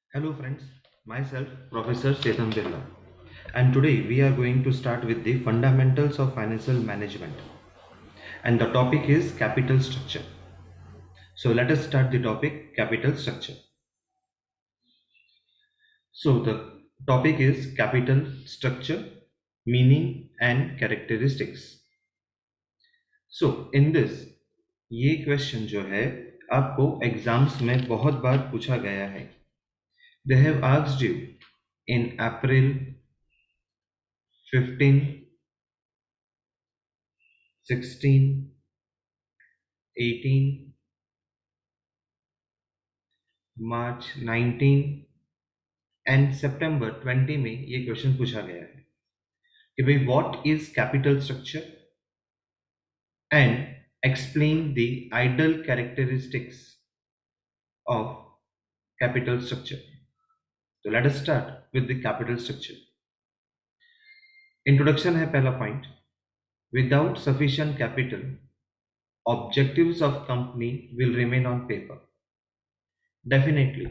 Hello friends, myself Professor Chetan Birla, and today we are going to start with the fundamentals of financial management, and the topic is capital structure. So let us start the topic capital structure. So the topic is capital structure, meaning and characteristics. So in this ये question जो है आपको exams में बहुत बार पूछा गया है. They have asked you in April 15, 16, 18, March 19 and सितंबर 20 में ये क्वेश्चन पूछा गया है कि भाई what is capital structure and explain the ideal characteristics of capital structure. तो let us start with the capital structure. Introduction है पहला point. Without sufficient capital objectives of company will remain on paper. Definitely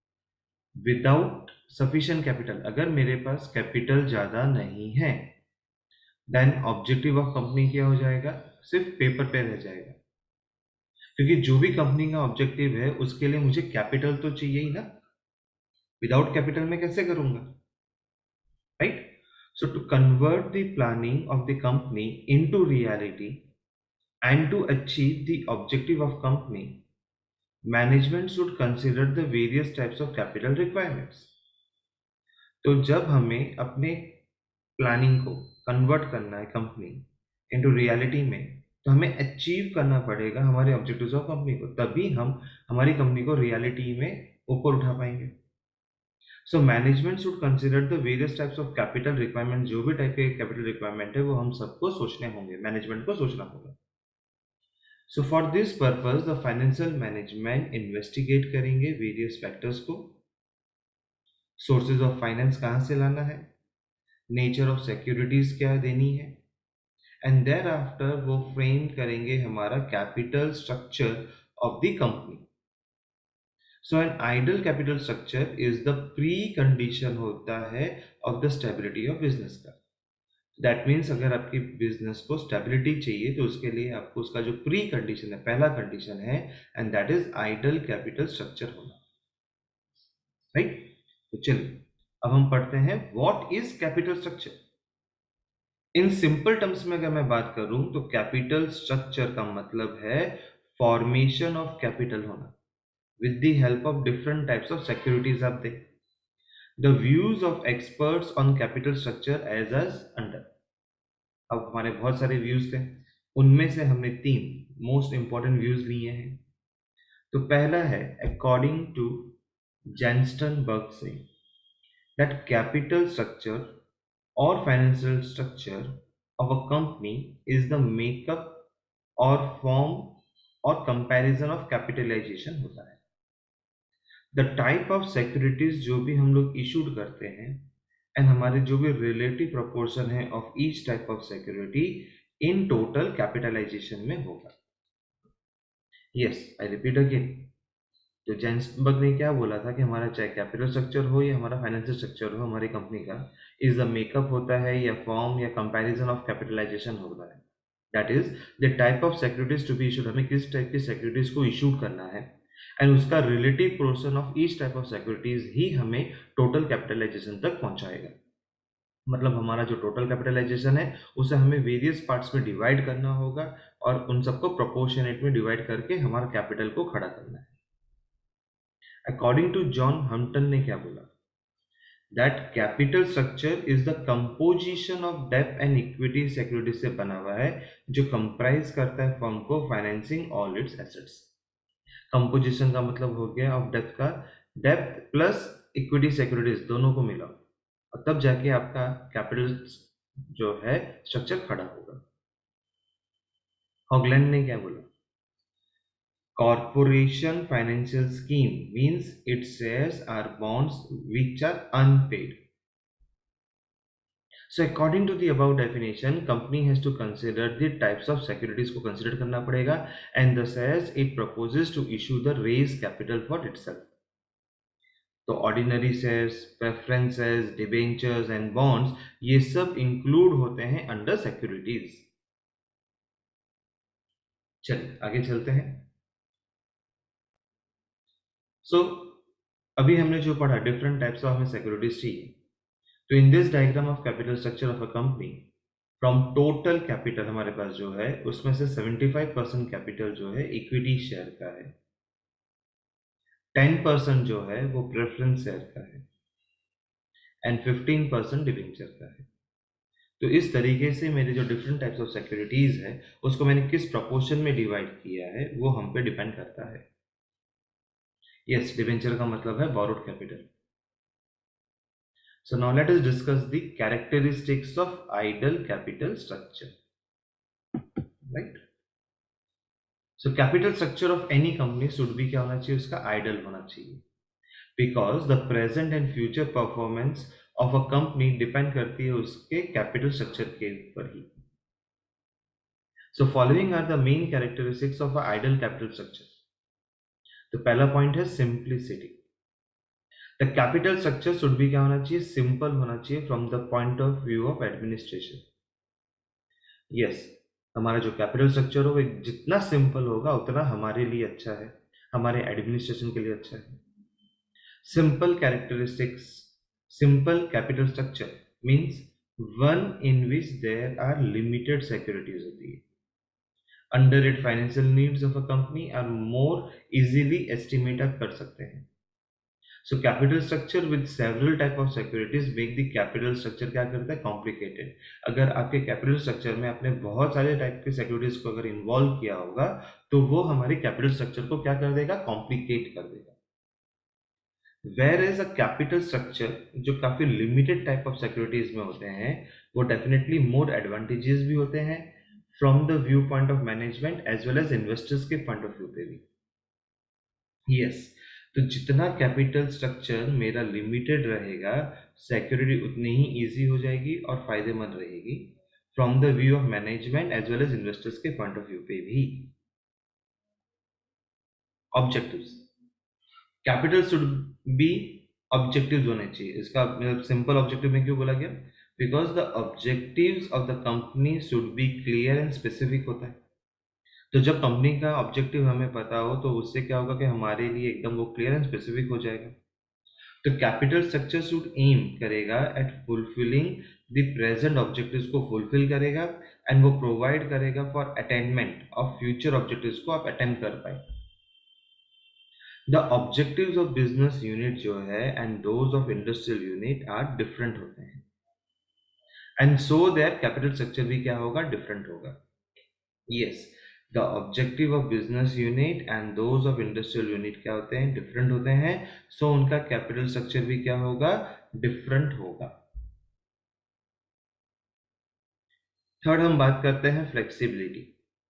without sufficient capital, अगर मेरे पास capital ज्यादा नहीं है, then objective of company क्या हो जाएगा, सिर्फ पेपर पे रह जाएगा. क्योंकि जो भी कंपनी का ऑब्जेक्टिव है उसके लिए मुझे कैपिटल तो चाहिए ही ना. विदाउट कैपिटल मैं कैसे करूंगा, right? So to convert the planning of the company into reality and to achieve the objective of company, management should consider the various types of capital requirements. तो जब हमें अपने प्लानिंग को कन्वर्ट करना है कंपनी इनटू रियलिटी में, तो हमें अचीव करना पड़ेगा हमारे ऑब्जेक्टिव्स ऑफ कंपनी को, तभी हम हमारी कंपनी को रियलिटी में ऊपर उठा पाएंगे. So management should consider the various types of capital requirement. जो भी टाइप के कैपिटल रिक्वायरमेंट है वो हम सबको सोचने होंगे, मैनेजमेंट को सोचना होगा. So for this purpose the financial management investigate करेंगे वेरियस फैक्टर्स को. सोर्सेज ऑफ फाइनेंस कहाँ से लाना है, नेचर ऑफ सिक्योरिटीज क्या देनी है, एंड देयर आफ्टर वो फ्रेम करेंगे हमारा capital structure of the company. So an ideal capital structure is the precondition होता है of the stability of business का. दैट मीन्स अगर आपकी बिजनेस को स्टेबिलिटी चाहिए तो उसके लिए आपको उसका जो प्री कंडीशन है, पहला कंडीशन है, and that is ideal capital structure होना, राइट? तो चलिए अब हम पढ़ते हैं what is capital structure. In simple terms में अगर मैं बात करूं तो कैपिटल स्ट्रक्चर का मतलब है फॉर्मेशन ऑफ कैपिटल होना with the help of different types of securities are there. The views of experts on capital structure as under. अब हमारे बहुत सारे व्यूज थे, उनमें से हमने तीन मोस्ट इंपॉर्टेंट व्यूज लिए हैं. तो पहला है अकॉर्डिंग टू जेंस्टनबर्ग से that capital structure or financial structure of a company is the makeup or form or comparison of capitalization होता है. द टाइप ऑफ सिक्योरिटीज जो भी हम लोग इशूड करते हैं एंड हमारे जो भी रिलेटिव प्रोपोर्शन है of each type of security in total capitalisation में होगा. Yes, I repeat again. तो जेंसबर्ग ने क्या बोला था कि हमारा चाहे कैपिटल स्ट्रक्चर हो या हमारा फाइनेंशियल स्ट्रक्चर हो हमारी कंपनी का, इज द मेकअप होता है या फॉर्म या कंपैरिजन ऑफ कैपिटलाइजेशन होता है. That is the type of securities to be issued. हमें किस टाइप की सिक्योरिटीज को इशू करना है एंड उसका relative portion of each type of securities ही हमें टोटल कैपिटलाइजेशन तक पहुंचाएगा. मतलब हमारा जो टोटल कैपिटलाइजेशन है उसे हमें वेरियस पार्ट्स में डिवाइड करना होगा और उन सबको प्रोपोर्शनेट में डिवाइड करके हमारा कैपिटल को खड़ा करना है. अकॉर्डिंग टू जॉन हम्पटन ने क्या बोला, that capital structure is the composition of डेब्ट एंड इक्विटी सिक्योरिटीज से बना हुआ है जो कंप्राइज करता है फर्म को financing all its assets. Composition का मतलब हो गया ऑफ डेप्थ का, डेप्थ प्लस इक्विटी सिक्योरिटीज दोनों को मिला और तब जाके आपका कैपिटल जो है स्ट्रक्चर खड़ा होगा. हॉगलैंड ने क्या बोला, corporation financial scheme means its shares or bonds which are unpaid. So according to the above definition, company has to consider the types of securities को consider करना पड़ेगा and the shares it proposes to issue the raise capital for itself. तो ordinary shares, preferences, debentures and bonds, ये सब include होते हैं under securities. चलिए आगे चलते हैं। सो अभी हमने जो पढ़ा डिफरेंट टाइप्स ऑफ हमें सिक्योरिटीज चाहिए। तो in this diagram of capital structure of a company, from total capital हमारे पास जो है उसमें से 75% कैपिटल जो है इक्विटी शेयर का है, 10% जो है वो प्रेफरेंस शेयर का है एंड 15% डिबेंचर का है। तो इस तरीके से मेरे जो डिफरेंट टाइप्स ऑफ सिक्योरिटीज है उसको मैंने किस प्रोपोर्शन में डिवाइड किया है वो हम पे डिपेंड करता है। यस, डिबेंचर का मतलब है borrowed capital. So now let us discuss the characteristics of ideal capital structure, right? So capital structure of any company should be क्या होना चाहिए, उसका ideal होना चाहिए, because the present and future performance of a company depend करती है उसके capital structure के ऊपर ही। So following are the main characteristics of a ideal capital structure. तो पहला पॉइंट है simplicity. The capital structure should be क्या होना चाहिए, सिंपल होना चाहिए from the point of view of administration. Yes, हमारा जो कैपिटल स्ट्रक्चर होगा जितना सिंपल होगा उतना हमारे लिए अच्छा है, हमारे एडमिनिस्ट्रेशन के लिए अच्छा है। Simple characteristics, simple capital structure means one in which there are limited securities होती है। Under it financial needs of a company are more easily estimate आप कर सकते हैं। So capital structure with several type of securities make the capital structure क्या करता है, complicated. अगर आपके कैपिटल स्ट्रक्चर में आपने बहुत सारे टाइप के सिक्योरिटीज को अगर इन्वॉल्व किया होगा तो वो हमारे कैपिटल स्ट्रक्चर को क्या कर देगा, कॉम्प्लिकेट कर देगा। Where is a capital structure जो काफी लिमिटेड टाइप ऑफ सिक्योरिटीज में होते हैं वो डेफिनेटली मोर एडवांटेजेस भी होते हैं from the view point of management as well as investors के पॉइंट ऑफ व्यू पे भी। यस, तो जितना कैपिटल स्ट्रक्चर मेरा लिमिटेड रहेगा सिक्योरिटी उतनी ही इजी हो जाएगी और फायदेमंद रहेगी from the view of management as well as investors के पॉइंट ऑफ व्यू पे भी। Objectives, capital should be objectives होने चाहिए। इसका मतलब सिंपल ऑब्जेक्टिव में क्यों बोला गया, because the objectives of the company should be clear and specific होता है। तो जब कंपनी का ऑब्जेक्टिव हमें पता हो तो उससे क्या होगा कि हमारे लिए एकदम वो क्लियर एंड स्पेसिफिक हो जाएगा। तो कैपिटल स्ट्रक्चर शुड एम करेगा at fulfilling the present objectives को फुलफिल करेगा एंड वो प्रोवाइड करेगा for attainment of future objectives को आप अटेंड कर पाए। The objectives of business unit जो है and those of industrial unit are different होते हैं and so their capital structure भी क्या होगा, डिफरेंट होगा। Yes, the objective of business unit and those of industrial unit क्या होते हैं, डिफरेंट होते हैं। सो उनका कैपिटल स्ट्रक्चर भी क्या होगा, डिफरेंट होगा। थर्ड हम बात करते हैं flexibility.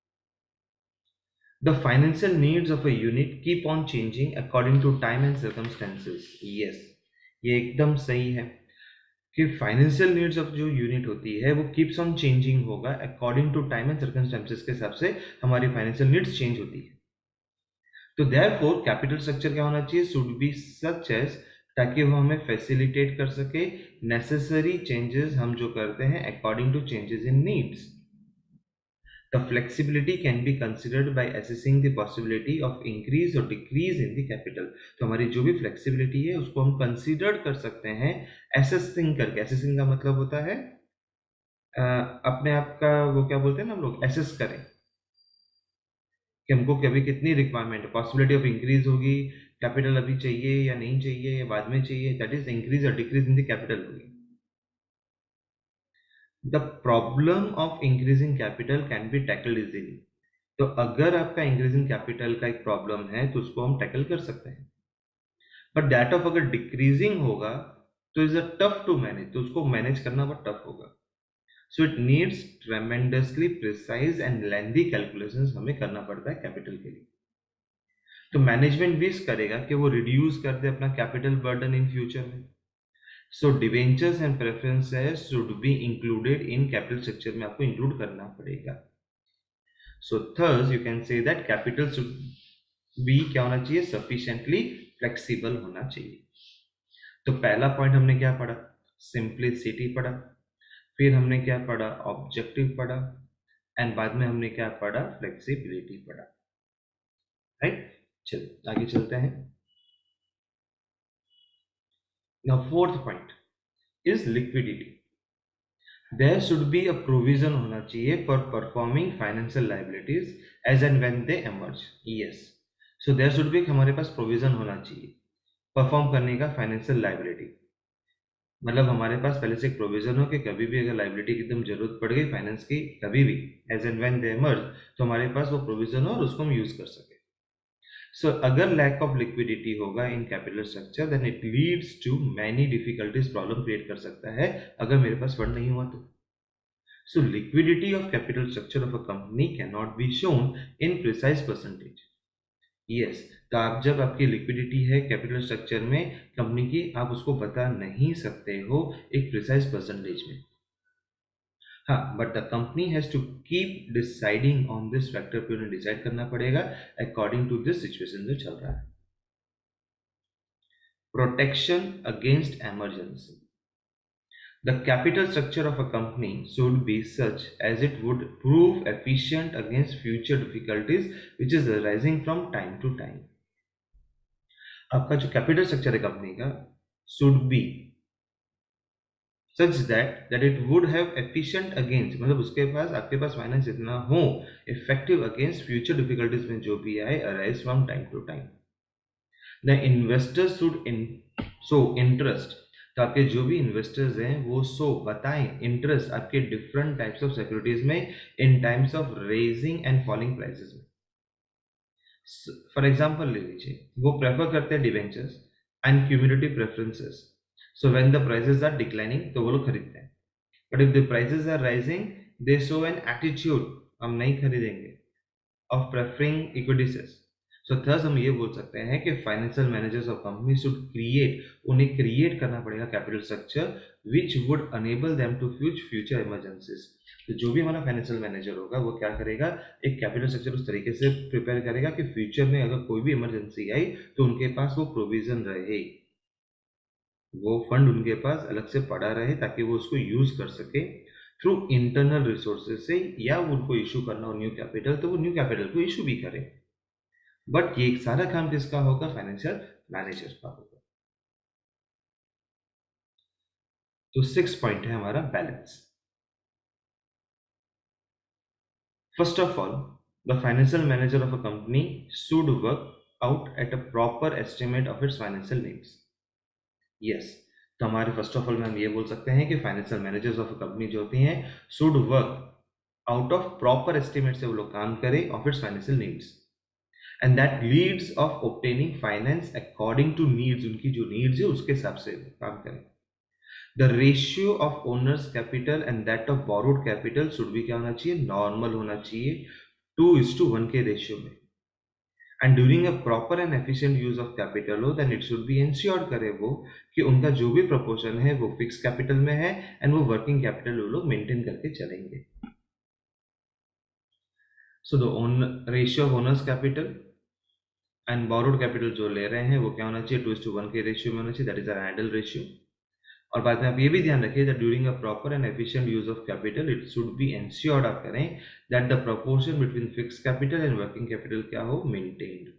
The financial needs of a unit keep on changing according to time and circumstances. Yes, ये एकदम सही है कि फाइनेंशियल नीड्स ऑफ जो यूनिट होती है वो कीप्स ऑन चेंजिंग होगा according to time and circumstances के हिसाब से हमारी फाइनेंशियल नीड्स चेंज होती है। तो देयरफॉर कैपिटल स्ट्रक्चर क्या होना चाहिए, शुड बी सच एज, ताकि वो हमें फैसिलिटेट कर सके नेसेसरी चेंजेस हम जो करते हैं according to changes in needs. The flexibility can be considered by assessing the possibility of increase और डिक्रीज इन द कैपिटल। तो हमारी जो भी फ्लेक्सिबिलिटी है उसको हम कंसिडर कर सकते हैं असेसिंग करके। असेसिंग का मतलब होता है अपने आप का वो क्या बोलते हैं ना हम लोग, एसेस करें कि हमको कभी कितनी रिक्वायरमेंट है, पॉसिबिलिटी ऑफ इंक्रीज होगी, कैपिटल अभी चाहिए या नहीं चाहिए या बाद में चाहिए, दैट इज इंक्रीज और डिक्रीज इन द कैपिटल होगी। The problem of increasing capital can be tackled easily. तो अगर आपका इंक्रीजिंग कैपिटल का एक प्रॉब्लम है तो उसको हम टैकल कर सकते हैं, बट दैट ऑफ अगर डिक्रीजिंग होगा तो is a tough to manage, तो उसको मैनेज करना बहुत टफ होगा। So it needs tremendously precise and lengthy calculations हमें करना पड़ता है कैपिटल के लिए। तो मैनेजमेंट विश करेगा कि वो रिड्यूस कर दे अपना कैपिटल बर्डन इन फ्यूचर में। So debentures and preferences should be included in capital structure में, आपको इंक्लूड करना पड़ेगा। So thus you can say that capital should be क्या होना चाहिए, सफिशिएंटली फ्लेक्सिबल होना चाहिए। तो पहला पॉइंट हमने क्या पढ़ा, सिंप्लिसिटी पढ़ा, फिर हमने क्या पढ़ा, ऑब्जेक्टिव पढ़ा, एंड बाद में हमने क्या पढ़ा, फ्लेक्सिबिलिटी पढ़ा, राइट। चलो आगे चलते हैं। Now fourth point is liquidity. There should be a provision होना चाहिए for performing financial liabilities as and when they emerge. Yes, so there should be, हमारे पास प्रोविजन होना चाहिए परफॉर्म करने का फाइनेंशियल लाइबिलिटी। मतलब हमारे पास पहले से एक प्रोविजन हो कि कभी भी अगर लाइबिलिटी की एकदम जरूरत पड़ गई फाइनेंस की, कभी भी as and when they emerge, तो हमारे पास वो प्रोविजन हो और उसको हम यूज कर सके। सो अगर लैक ऑफ लिक्विडिटी होगा in capital structure, then it leads to many difficulties, problem create कर सकता है अगर मेरे पास फंड नहीं हुआ तो। So liquidity of capital structure of a company cannot be shown in precise percentage. Yes, तो आप जब आपकी लिक्विडिटी है कैपिटल स्ट्रक्चर में कंपनी की, आप उसको बता नहीं सकते हो एक प्रिसाइज परसेंटेज में। हाँ, but the company has to keep deciding on this factor पे, उन्हें डिसाइड करना पड़ेगा अकॉर्डिंग टू दिस सिचुएशन जो चल रहा है। Protection against emergency. The capital structure of a company should be such as it would prove efficient against future difficulties which is arising from time to time. आपका जो capital structure है company का should be such that it would have efficient against, मतलब उसके पास, आपके पास finance इतना हो effective against future difficulties में जो भी आए arise from time to time. The investors should show interest, तो आपके जो भी इन्वेस्टर्स हैं वो बताएं इंटरेस्ट आपके डिफरेंट टाइप्स ऑफ सिक्योरिटीज में in times of rising and falling prices में। फॉर एग्जांपल ले लीजिए, वो प्रेफर करते हैं debentures and cumulative preferences. So when the prices are declining तो वो लोग खरीदते हैं, but if the prices are rising they show an attitude, हम नहीं खरीदेंगे, of preferring equity shares. So thus हम ये बोल सकते हैं कि financial managers of company should create, उन्हें क्रिएट करना पड़ेगा capital structure which would enable them to future emergencies. तो जो भी हमारा फाइनेंशियल मैनेजर होगा वो क्या करेगा, एक कैपिटल स्ट्रक्चर उस तरीके से प्रिपेयर करेगा कि फ्यूचर में अगर कोई भी इमरजेंसी आई तो उनके पास वो प्रोविजन रहे, वो फंड उनके पास अलग से पड़ा रहे ताकि वो उसको यूज कर सके थ्रू इंटरनल रिसोर्सेज से, या उनको इशू करना हो न्यू कैपिटल तो वो न्यू कैपिटल को इशू भी करें। बट ये सारा काम किसका होगा, फाइनेंशियल मैनेजर का होगा। तो 6 पॉइंट है हमारा balance. First of all, the financial manager of a company should work out at a proper estimate of its financial needs. Yes, तो हमारे फर्स्ट ऑफ ऑल में हम ये बोल सकते हैं कि financial managers of a company जो होती हैं should work out of proper estimate से वो लोग काम करें of its financial needs, and that leads of obtaining finance according to needs, उनकी जो नीड्स है उसके हिसाब से काम करें। The ratio of owners capital and that of borrowed capital should भी क्या होना चाहिए, नॉर्मल होना चाहिए, 2:1 के रेशियो में। And during a proper and efficient use of capital हो, then it should be insured करे वो कि उनका जो भी प्रोपोर्शन है वो फिक्स कैपिटल में है एंड वो वर्किंग कैपिटल वो लोग मेंटेन करके चलेंगे। So the own ratio of owners capital and borrowed capital जो ले रहे हैं वो क्या होना चाहिए, 2:1 के रेशियो में होना चाहिए, that is our ideal ratio. और बाद में आप ये भी ध्यान रखिए that during a proper and efficient use of capital it should be ensured, आप करें that the proportion between fix capital and working capital क्या हो, मेंटेन्ड।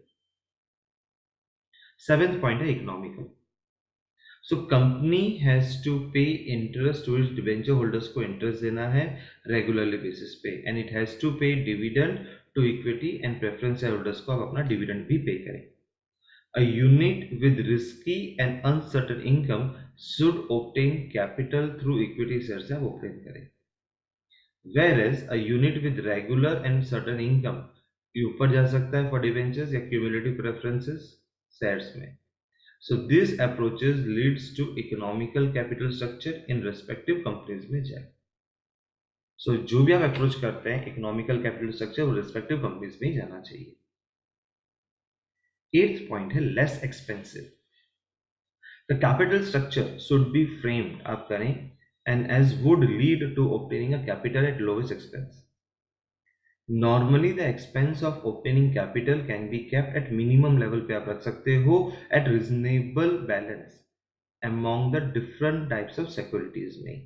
7th पॉइंट है economical. So company has to pay interest to its debenture holders को interest देना है regularly basis पे, and it has to पे dividend to equity and preference holders को आप अपना डिविडेंड भी पे करें। A unit with risky and uncertain income should obtain capital through equity shares आप obtain करें, whereas a unit with regular and certain income ये ऊपर जा सकता है for debentures या cumulative preferences shares में। So this approaches leads to economical capital structure in respective companies में जाए। So जो भी आप अप्रोच करते हैं इकोनॉमिकल कैपिटल स्ट्रक्चर वो रिस्पेक्टिव कंपनीज में ही जाना चाहिए। 8th पॉइंट है less expensive. The capital structure should be framed आप करें and as would lead to obtaining a capital at lowest expense. Normally the expense of obtaining capital can be kept at minimum level पे आप रख सकते हो at reasonable balance. among the different types of securities में.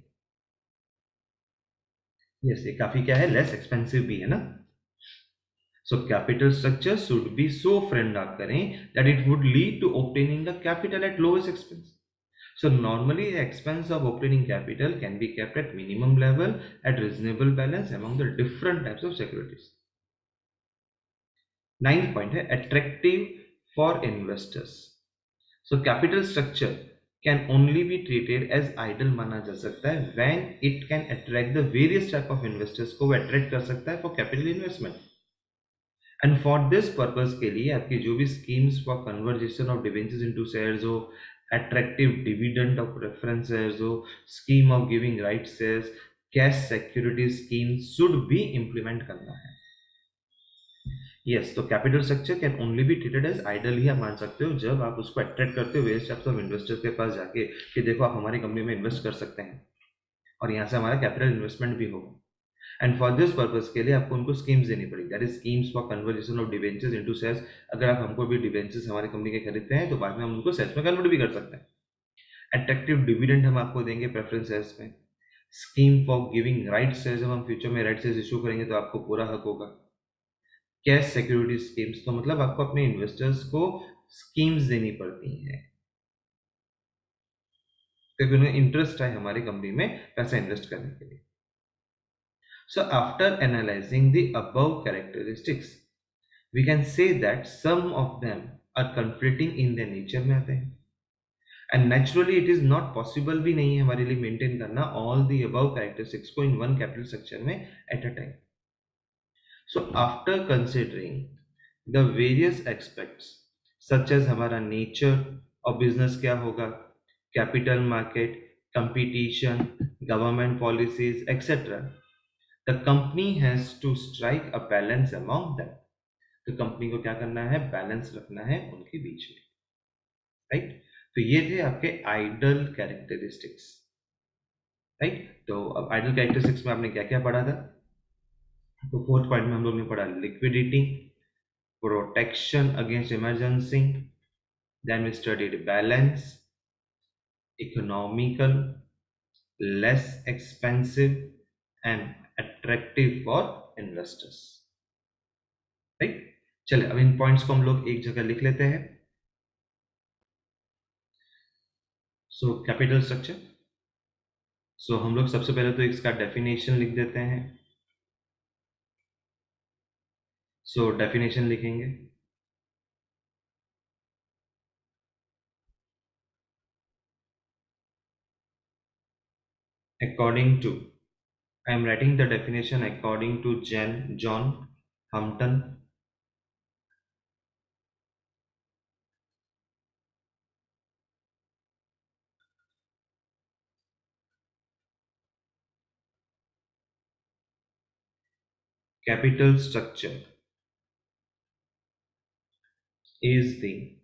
Yes, ये काफी क्या है, लेस एक्सपेंसिव भी है ना. So capital structure should be so framed आप करें that it would lead to obtaining the capital at lowest expense. So normally the expense of obtaining capital can be kept at minimum level at reasonable balance among the different types of securities. Ninth point है attractive for investors. So capital structure can only be treated as idle माना जा सकता है when it can attract the various type of investors को वो attract कर सकता है for capital investment. And for this purpose के लिए आपकी जो भी schemes for conversion of debentures into shares हो, attractive dividend of preference shares हो, scheme of giving right shares, cash security scheme should be implement करना है. यस, तो capital structure can only be treated as ideal ही आप मान सकते हो जब आप उसको अट्रैक्ट करते हो वेरियस टाइप्स ऑफ इन्वेस्टर्स के पास जाके कि देखो आप हमारी कंपनी में इन्वेस्ट कर सकते हैं और यहाँ से हमारा कैपिटल इन्वेस्टमेंट भी होगा. एंड फॉर दिस पर्पज के लिए आपको उनको स्कीम्स देनी पड़ेगी, that is schemes for conversion of debentures into shares. अगर आप हमको भी डिवेंचर्स हमारी कंपनी के खरीदते हैं तो बाद में हम उनको शेयर्स में कन्वर्ट भी कर सकते हैं. अट्रैक्टिव डिविडेंड हम आपको देंगे प्रेफरेंस शेयर्स में. Scheme for giving right shares, जब हम फ्यूचर में राइट शेयर्स इशू करेंगे तो आपको पूरा हक होगा. कैश सिक्योरिटी स्कीम्स, तो मतलब आपको अपने इन्वेस्टर्स को स्कीम्स देनी पड़ती हैं क्योंकि उन्हें इंटरेस्ट है हमारी कंपनी में पैसा इन्वेस्ट करने के लिए. So after analyzing the above characteristics, we can say that some of them are conflicting in their nature में आते हैं. And naturally it is not possible भी नहीं है हमारे लिए maintain करना all the above characteristics को in one capital structure में at a time. So after considering the various aspects such as हमारा nature of business क्या होगा, capital market, competition, government policies, etc., the company has to strike a balance among them. तो company को क्या करना है, balance रखना है उनके बीच में, राइट. तो ये थे आपके आइडल कैरेक्टरिस्टिक्स, राइट. तो अब आइडल कैरेक्टरिस्टिक्स में आपने क्या क्या पढ़ा था. तो फोर्थ पॉइंट में हम लोग ने पढ़ा liquidity, protection against emergency, then we studied balance, economical, less expensive and attractive for investors, right. चलिए अब इन पॉइंट्स को हम लोग एक जगह लिख लेते हैं. सो कैपिटल स्ट्रक्चर, सो हम लोग सबसे पहले तो इसका डेफिनेशन लिख देते हैं. सो डेफिनेशन लिखेंगे. According to, I am writing the definition according to John Hampton. Capital structure is the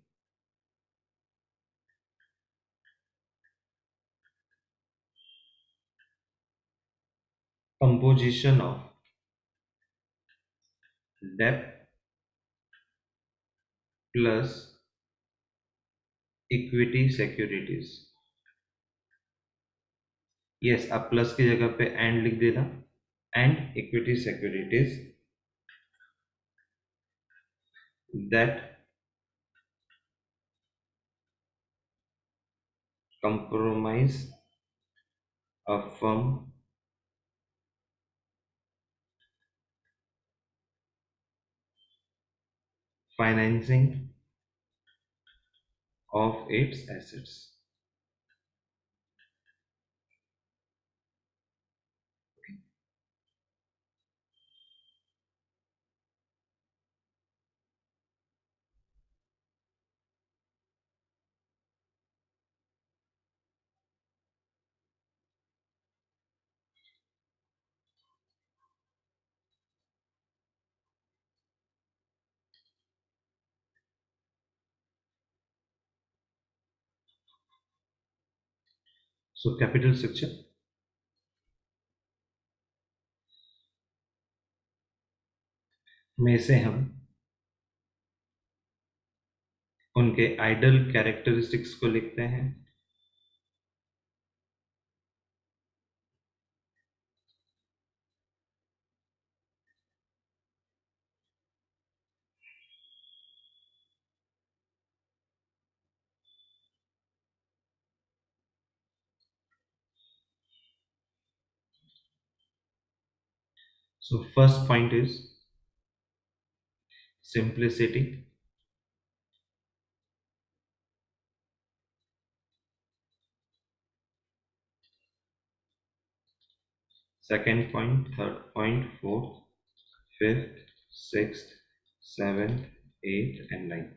composition of debt plus equity securities. Yes, आप प्लस की जगह पे एंड लिख देना. And equity securities that compromise a firm financing of its assets. So capital structure में से हम उनके आइडल कैरेक्टरिस्टिक्स को लिखते हैं. So first point is simplicity. Second point, third point, fourth, fifth, sixth, seventh, eighth, and ninth.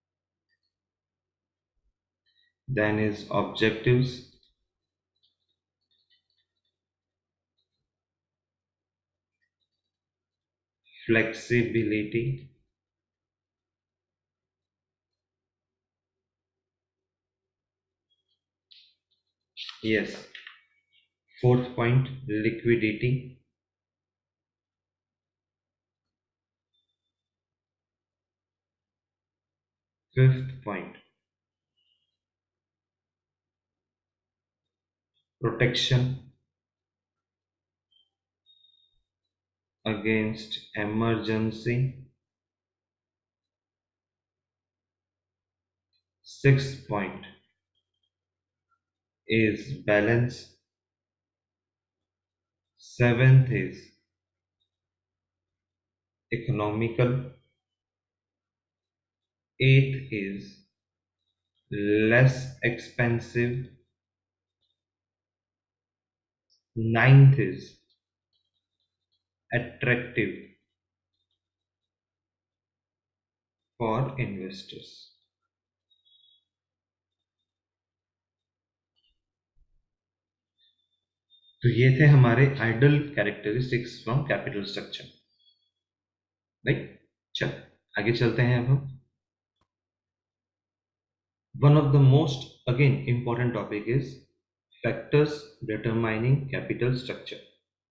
Then is objectives, flexibility, yes. Fourth point, liquidity. Fifth point, protection against emergency. Sixth point is balance. Seventh is economical. Eighth is less expensive. Ninth is attractive for investors. तो ये थे हमारे ideal characteristics from capital structure, right. चल आगे चलते हैं अब हम। One of the most again important topic is factors determining capital structure.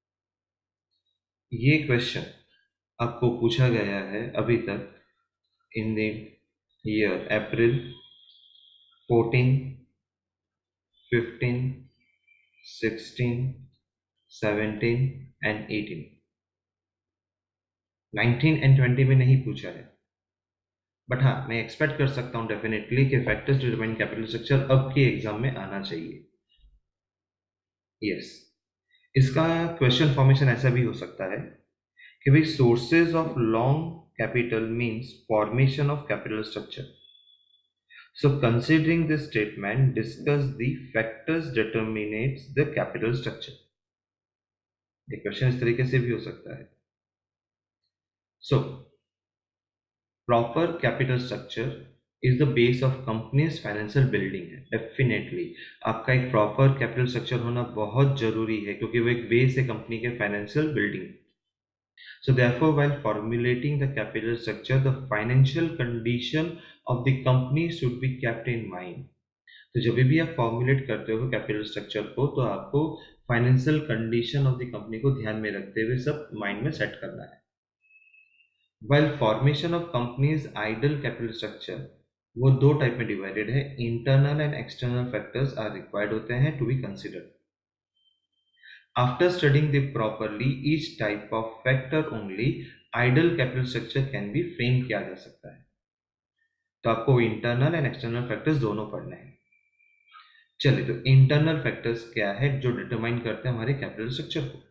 ये क्वेश्चन आपको पूछा गया है अभी तक in the year April 14, 15, 16, 17 and 18। 19 and 20 में नहीं पूछा है, बट हाँ मैं एक्सपेक्ट कर सकता हूँ डेफिनेटली कि फैक्टर्स डिटरमाइन कैपिटल स्ट्रक्चर अब के एग्जाम में आना चाहिए। यस, इसका क्वेश्चन फॉर्मेशन ऐसा भी हो सकता है कि भाई sources of long capital means formation of capital structure. So considering this statement discuss the factors determinates the capital structure. ये क्वेश्चन इस तरीके से भी हो सकता है। So proper capital structure is the base of companies financial building है। Definitely आपका एक प्रॉपर कैपिटल स्ट्रक्चर होना बहुत जरूरी है क्योंकि वो एक बेस है कंपनी के financial building. So therefore, while formulating the capital structure, the financial condition of the company should be kept in mind. तो जब भी आप फॉर्मुलेट करते हो कैपिटल स्ट्रक्चर को तो आपको financial condition of the company को ध्यान में रखते हुए सब माइंड में सेट करना है। While formation of company's ideal capital structure वो दो टाइप में डिवाइडेड है, internal and external factors are required होते हैं to be considered. After studying the properly each type of factor only, ideal capital structure can be frame किया जा सकता है। तो आपको इंटरनल एंड एक्सटर्नल फैक्टर्स दोनों पढ़ने हैं। चलिए, तो इंटरनल फैक्टर्स क्या है जो डिटरमाइन करते हैं हमारे कैपिटल स्ट्रक्चर को।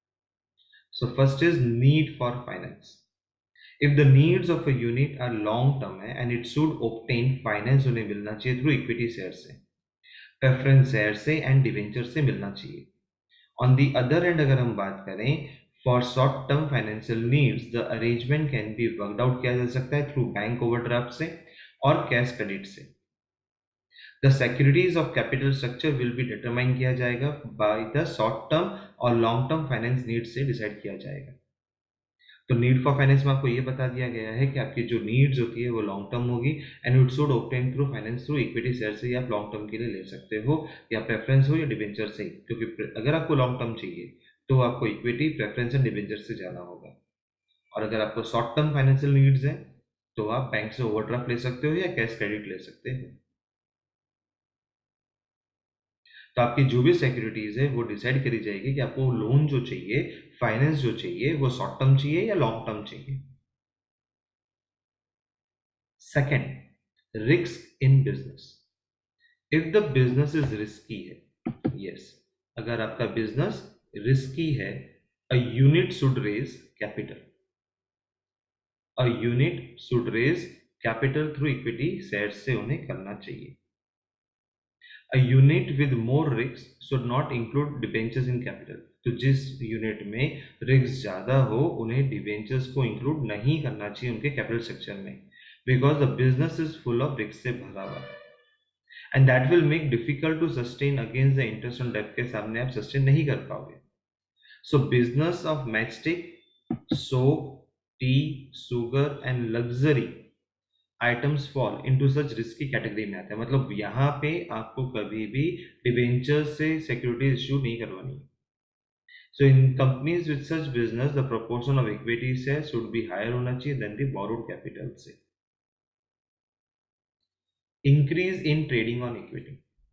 So first is need for finance. If the needs of a unit are long term है and it should obtain finance, उन्हें मिलना चाहिए थ्रू इक्विटी शेयर से, प्रेफरेंस शेयर से एंड डिवेंचर से मिलना चाहिए। ऑन दी अदर एंड अगर हम बात करें for short term financial needs, the arrangement can be worked out किया जा सकता है थ्रू बैंक ओवरड्राफ्ट से और कैश क्रेडिट से। The securities of capital structure will be determine किया जाएगा बाय द शॉर्ट टर्म और लॉन्ग टर्म फाइनेंस नीड से डिसाइड किया जाएगा। तो नीड फॉर फाइनेंस में आपको ये बता दिया गया है कि आपकी जो नीड्स होती है वो लॉन्ग टर्म होगी and it should obtain through finance through equity share से, या आप लॉन्ग टर्म के लिए ले सकते हो या प्रेफरेंस हो या डिबेंचर से, क्योंकि अगर आपको लॉन्ग टर्म चाहिए तो आपको इक्विटी, प्रेफरेंस एंड डिबेंचर से जाना होगा, और अगर आपको शॉर्ट टर्म फाइनेंशियल नीड्स है तो आप बैंक से ओवरड्राफ्ट ले सकते हो या कैश क्रेडिट ले सकते हो। तो आपकी जो भी सिक्योरिटीज है वो डिसाइड करी जाएगी कि आपको लोन जो चाहिए, फाइनेंस जो चाहिए, वो शॉर्ट टर्म चाहिए या लॉन्ग टर्म चाहिए। Second, risk in business. If the business is risky है, यस, अगर आपका बिजनेस रिस्की है A unit should raise capital. A unit should raise capital through equity share से उन्हें करना चाहिए. A unit with more risks should not include debentures in capital. तो जिस यूनिट में रिस्क ज्यादा हो उन्हें डिबेंचर्स को इंक्लूड नहीं करना चाहिए उनके कैपिटल स्ट्रक्चर में, because the business is full of risk से भरा हुआ है, and that will make difficult to sustain against the interest on debt के सामने आप सस्टेन नहीं कर पाओगे. So business of matchstick, soap, tea, sugar and luxury items fall into such risky category में आते हैं. मतलब यहाँ पे आपको कभी भी डिबेंचर से सिक्योरिटी इश्यू नहीं करवानी. So in companies with such business, the proportion of equity shares should be higher होना चाहिए than the borrowed capital से. Increase in trading on equity.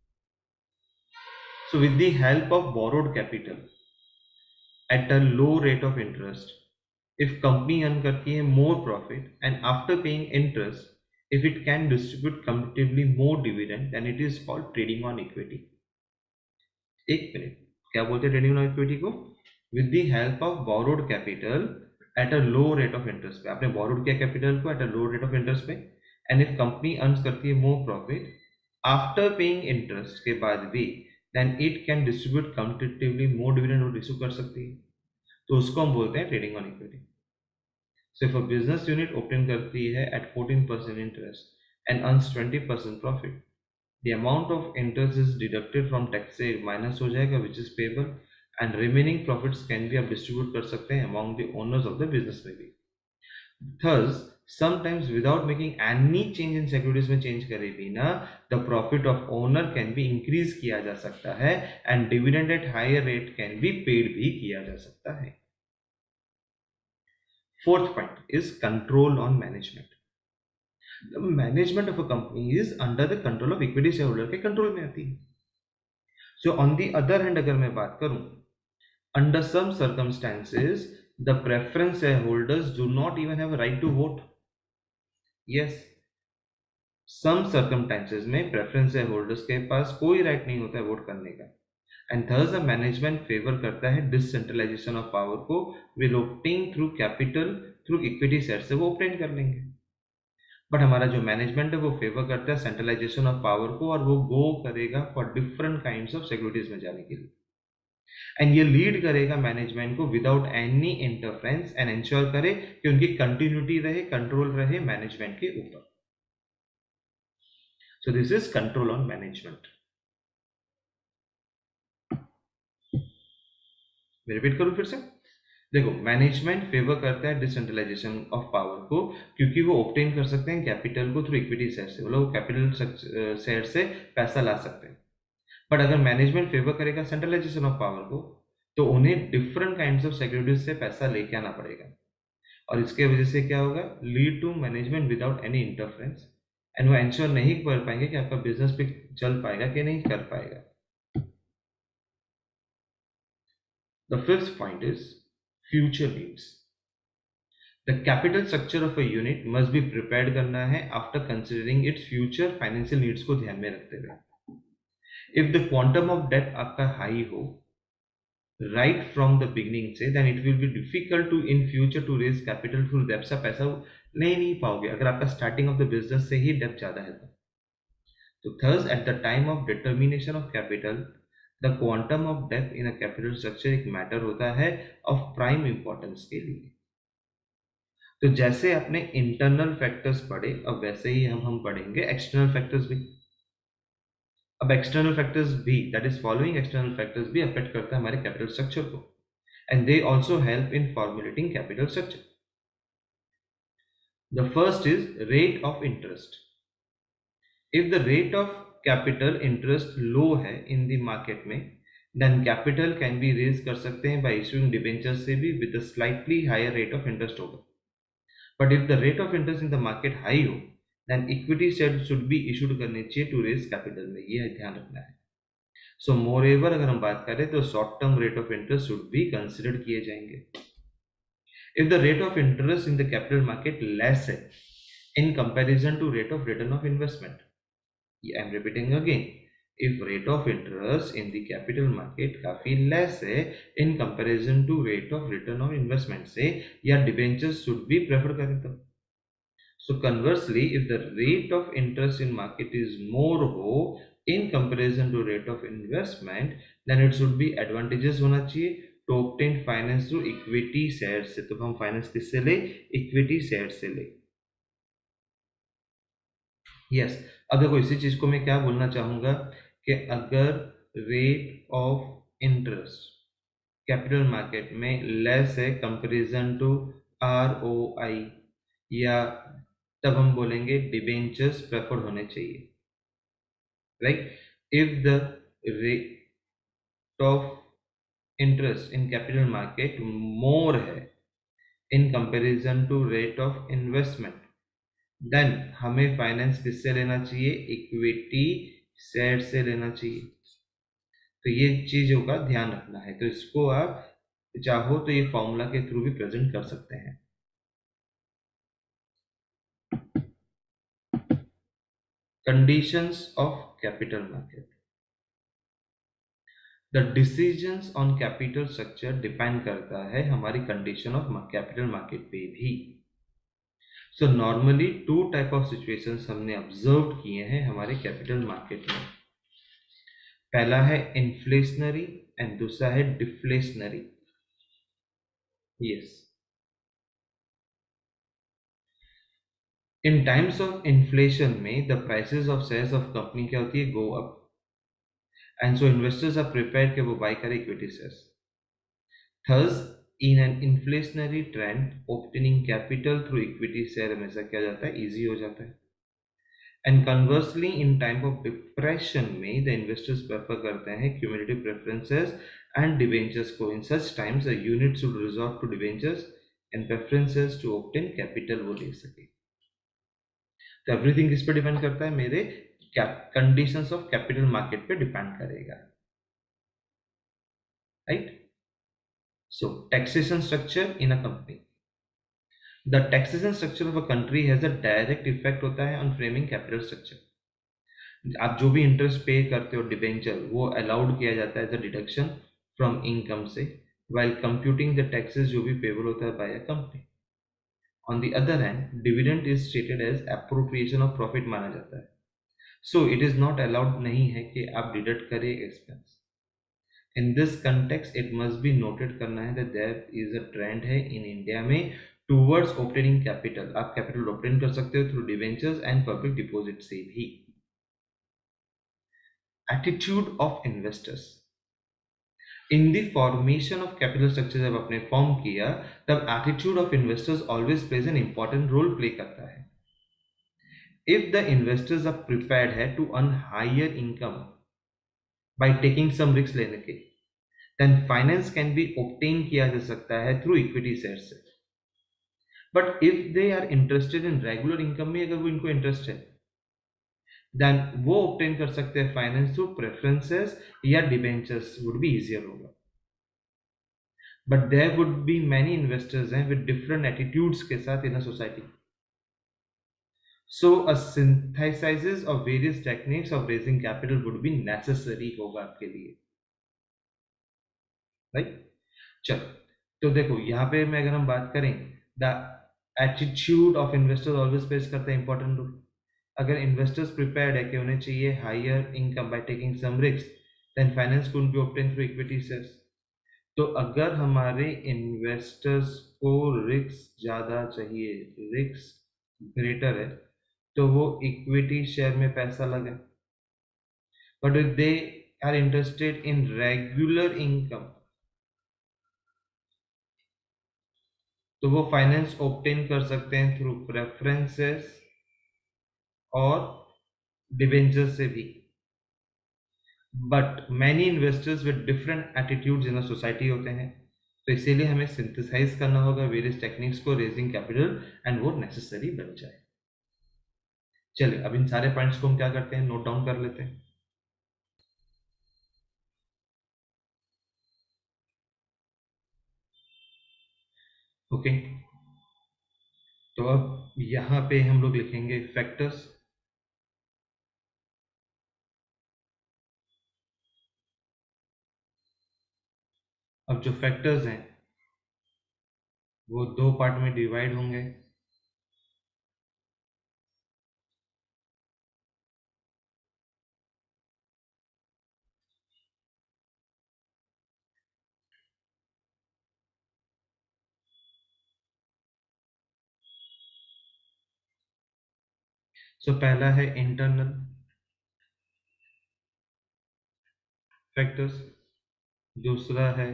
So with the help of borrowed capital at a low rate of interest, if company earn करती है more profit and after paying interest, if it can distribute comparatively more dividend, then it is called trading on equity. एक minute, क्या बोलते हैं trading on equity को? With the help of borrowed capital at a low rate of interest पे. आपने borrowed किया capital को at a low rate of interest पे, एंड इफ कंपनी अर्न्स करती है more profit after paying interest के बाद भी, then it can distribute competitively more dividend और इशू कर सकती है. तो उसको हम बोलते हैं trading on equity. So if a business unit open करती है at 14% interest and earns 20% profit, the amount of interest is deducted from tax से minus हो जाएगा which is payable, and remaining profits can be आप distribute कर सकते हैं among the owners of the business में भी. Thus sometimes without making any change in securities में change करे बिना the profit of owner can be increase किया जा सकता है and dividend at higher rate can be paid भी किया जा सकता है. Fourth point is control on management. The management of a company is under the control of equity shareholder के कंट्रोल में आती है. So on the other hand अगर मैं बात करूं, under some circumstances the preference shareholders do not even have a right to vote. Yes, some circumstances में preference shareholders के पास कोई right नहीं होता है वोट करने का, and thus the management favor करता है decentralization of power को, will obtain through capital through equity share से वो obtain कर लेंगे. बट हमारा जो मैनेजमेंट है वो फेवर करता है सेंट्रलाइजेशन ऑफ पावर को, और वो गो करेगा for different kinds of securities में जाने के लिए, एंड ये लीड करेगा मैनेजमेंट को without any interference and insure करे कि उनकी कंटिन्यूटी रहे, कंट्रोल रहे मैनेजमेंट के ऊपर. So this is control on management. मैं रिपीट करूं फिर से. देखो, मैनेजमेंट फेवर करता है डिसेंट्रलाइजेशन ऑफ पावर को, क्योंकि वो ऑब्टेन कर सकते हैं कैपिटल को थ्रू इक्विटी शेयर से. वो लोग कैपिटल शेयर से पैसा ला सकते हैं. बट अगर मैनेजमेंट फेवर करेगा सेंट्रलाइजेशन ऑफ पावर को, तो उन्हें डिफरेंट काइंड्स ऑफ सिक्योरिटीज से पैसा लेके आना पड़ेगा, और इसके वजह से क्या होगा, lead to management without any interference, and वो इंश्योर नहीं कर पाएंगे कि आपका बिजनेस भी चल पाएगा कि नहीं कर पाएगा. The fifth point is future needs. The capital structure of a unit must be prepared करना है after considering its future financial needs को ध्यान में रखते हुए. If the quantum of debt आपका high हो right from the beginning से, then it will be difficult to in future to raise capital through debt. सा पैसा नहीं पाओगे अगर आपका starting of the business से ही debt ज़्यादा है तो thus at the time of determination of capital, the quantum of debt in a capital structure एक matter होता है of prime importance के लिए. तो जैसे अपने इंटरनल फैक्टर्स पढ़े, अब वैसे ही हम पढ़ेंगे एक्सटर्नल फैक्टर्स भी. अब एक्सटर्नल फैक्टर्स भी, that is following external factors भी अफेक्ट करता है हमारे कैपिटल स्ट्रक्चर को, and they also help in formulating capital structure. The first is rate of interest. If the rate of capital interest low है in the market में, then capital can be raise कर सकते हैं by issuing debenture से भी with a slightly higher rate of interest होगा. But if the rate of interest in the market high हो, then equity shares should be issued करने चाहिए to raise capital में, ये ध्यान रखना है. So moreover अगर हम बात करें तो short term rate of interest should be considered किए जाएंगे. If the rate of interest in the capital market less है in comparison to rate of return of investment, I am repeating again, if rate of interest in the capital market काफी less है in comparison to rate of return on investment से, या debentures should be prefer करें तो. So conversely, if the rate of interest in market is more हो in comparison to rate of investment, then it should be advantageous होना चाहिए to obtain finance through equity shares से. तो हम finance किससे ले? Equity shares से ले. यस. अब देखो इसी चीज को मैं क्या बोलना चाहूंगा कि अगर rate of interest capital market में लेस है कंपैरिजन टू ROI, या तब हम बोलेंगे डिबेंचर्स प्रेफर होने चाहिए. Right. If the rate of interest in capital market more है in comparison to rate of investment, then हमें फाइनेंस किससे लेना चाहिए? इक्विटी शेयर से लेना चाहिए. तो ये चीजों का ध्यान रखना है. तो इसको आप चाहो तो ये फॉर्मूला के थ्रू भी प्रेजेंट कर सकते हैं. Conditions of capital market. The decisions on capital structure depend करता है हमारी कंडीशन ऑफ कैपिटल मार्केट पे भी. So normally two type of situations हमने ऑब्जर्व किए हैं हमारे कैपिटल मार्केट में. पहला है इन्फ्लेशनरी एंड दूसरा है deflationary. Yes. In times of inflation में the prices of shares of company क्या होती है? Go up. And so investors are prepared कि वो बाय करें equity shares. Thus in an inflationary trend obtaining capital through equity share हमेशा क्या जाता है? इजी हो जाता है. And conversely in time of depression में द इन्वेस्टर्स प्रेफर करते हैं क्यूमुलेटिव प्रेफरेंसेस एंड डिवेंचर्स को. In such times a unit should resort to debentures and preferences to obtain capital वो ले सके. तो एवरीथिंग किस पे डिपेंड करता है? मेरे कंडीशंस ऑफ कैपिटल मार्केट पे डिपेंड करेगा. Right. So taxation structure in a company. The taxation structure of a country has a direct effect होता है ऑन फ्रेमिंग कैपिटल स्ट्रक्चर. आप जो भी इंटरेस्ट पे करते हो डिबेंचर, वो अलाउड किया जाता है as a deduction from income से, while computing the taxes जो भी पेबल होता है by a company. On the other hand dividend is stated as appropriation of profit माना जाता है. So it is not allowed नहीं है कि आप डिडक्ट करें expense. In this context it must be noted करना है that there is a trend है इन इंडिया में टूवर्ड्स ऑब्टेनिंग कैपिटल. आप कैपिटल ऑब्टेन कर सकते हो through debentures and public deposit से भी. Attitude of investors. In the formation of capital structure जब आपने फॉर्म किया तब attitude of investors always plays an important role play करता है. If the investors are prepared है to earn higher income by taking some risk लेने के, then finance can be obtain किया जा सकता है थ्रू इक्विटी शेयर से. But if they are interested in regular income में, अगर वो इनको इंटरेस्ट है, देन वो ऑब्टेन कर सकते हैं फाइनेंस थ्रू प्रेफरेंसेस या डिबेंचर्स वुड बी इजियर होगा. But there would be many investors हैं विद डिफरेंट एटीट्यूड्स के साथ in a society. So a synthesis of various techniques of raising capital would be necessary होगा आपके लिए. Right. चलो. तो देखो यहाँ पे मैं अगर हम बात करें, the attitude of investors always place करता है इंपॉर्टेंट रोल. अगर इन्वेस्टर्स प्रिपेयर्ड है कि उन्हें चाहिए higher income by taking some risk, then finance could be obtain through equity shares. तो अगर हमारे इन्वेस्टर्स को रिस्क ज्यादा चाहिए, रिस्क ग्रेटर है, तो वो इक्विटी शेयर में पैसा लगे. But if they are interested in regular income, तो वो फाइनेंस ऑब्टेन कर सकते हैं थ्रू प्रेफरेंसेस और डिवेंचर से भी. But many investors with different attitudes in a society होते हैं. तो इसीलिए हमें सिंथेसाइज करना होगा वेरियस टेक्निक्स को रेजिंग कैपिटल, एंड वो नेसेसरी बन जाए. चलिए अब इन सारे पॉइंट्स को हम क्या करते हैं? नोट डाउन कर लेते हैं. ओके. तो अब यहाँ पे हम लोग लिखेंगे फैक्टर्स. अब जो फैक्टर्स हैं वो दो पार्ट में डिवाइड होंगे। सो पहला है इंटरनल फैक्टर्स, दूसरा है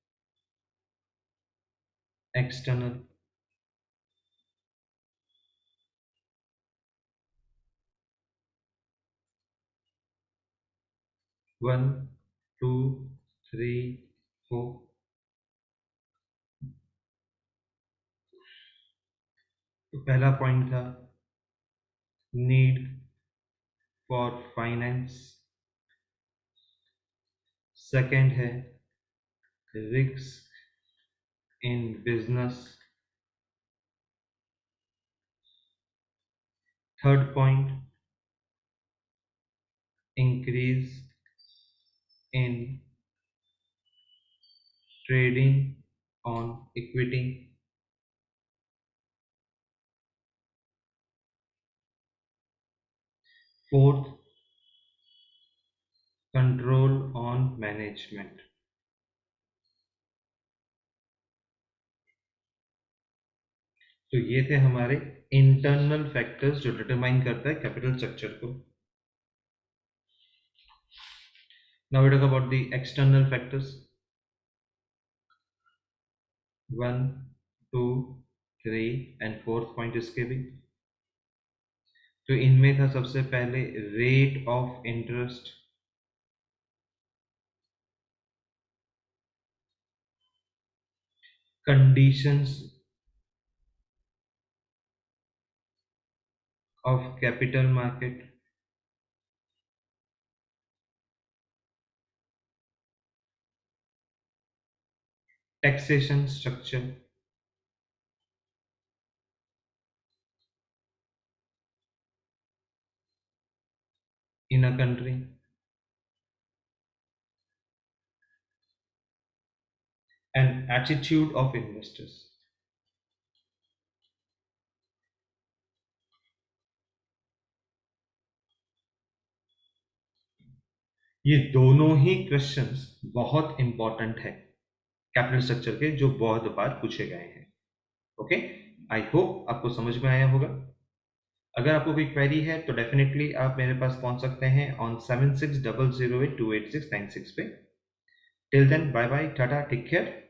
external. One, two, three, four. तो पहला पॉइंट था नीड फॉर फाइनेंस, सेकंड है risk in business, third point increase in trading on equity, fourth control on management. तो ये थे हमारे इंटरनल फैक्टर्स जो डिटरमाइन करता है कैपिटल स्ट्रक्चर को। Now we talk about the external factors. One, two, three and fourth point इसके भी। तो इनमें था सबसे पहले rate of interest, conditions of capital market, taxation structure in a country, and attitude of investors. ये दोनों ही क्वेश्चंस बहुत इंपॉर्टेंट है कैपिटल स्ट्रक्चर के, जो बहुत बार पूछे गए हैं। ओके, आई होप आपको समझ में आया होगा। अगर आपको कोई क्वेरी है तो डेफिनेटली आप मेरे पास पहुंच सकते हैं ऑन 7600828696 पे। Till then bye bye, tata, take care.